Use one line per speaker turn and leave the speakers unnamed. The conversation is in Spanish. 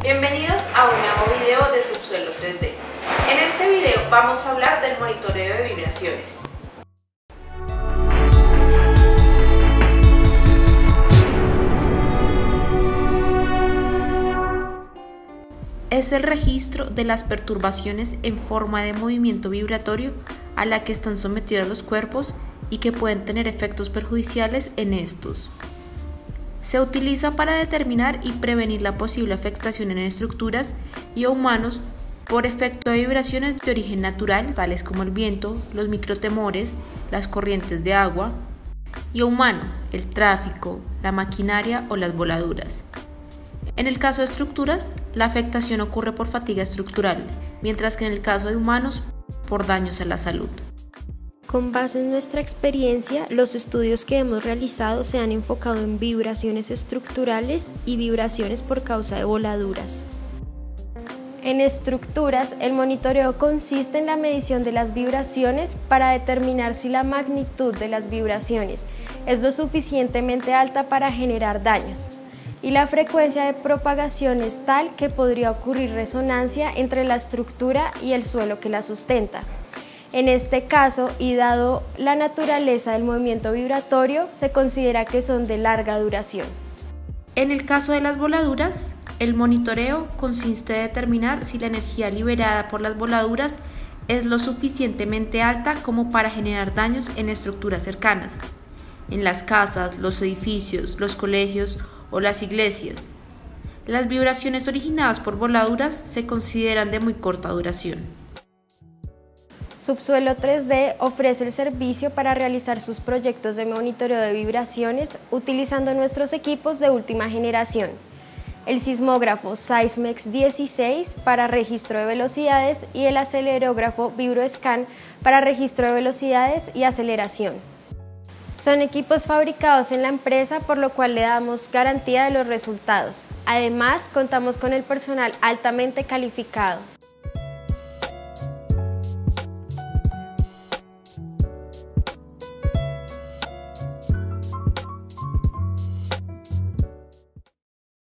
Bienvenidos a un nuevo video de Subsuelo 3D. En este video vamos a hablar del monitoreo de vibraciones. Es el registro de las perturbaciones en forma de movimiento vibratorio a la que están sometidos los cuerpos y que pueden tener efectos perjudiciales en estos. Se utiliza para determinar y prevenir la posible afectación en estructuras y humanos por efecto de vibraciones de origen natural, tales como el viento, los microtemores, las corrientes de agua, y humano, el tráfico, la maquinaria o las voladuras. En el caso de estructuras, la afectación ocurre por fatiga estructural, mientras que en el caso de humanos, por daños a la salud.
Con base en nuestra experiencia, los estudios que hemos realizado se han enfocado en vibraciones estructurales y vibraciones por causa de voladuras. En estructuras, el monitoreo consiste en la medición de las vibraciones para determinar si la magnitud de las vibraciones es lo suficientemente alta para generar daños, y la frecuencia de propagación es tal que podría ocurrir resonancia entre la estructura y el suelo que la sustenta. En este caso, y dado la naturaleza del movimiento vibratorio, se considera que son de larga duración.
En el caso de las voladuras, el monitoreo consiste en determinar si la energía liberada por las voladuras es lo suficientemente alta como para generar daños en estructuras cercanas, en las casas, los edificios, los colegios o las iglesias. Las vibraciones originadas por voladuras se consideran de muy corta duración.
Subsuelo 3D ofrece el servicio para realizar sus proyectos de monitoreo de vibraciones utilizando nuestros equipos de última generación. El sismógrafo Seismex 16 para registro de velocidades y el acelerógrafo VibroScan para registro de velocidades y aceleración. Son equipos fabricados en la empresa, por lo cual le damos garantía de los resultados. Además, contamos con el personal altamente calificado.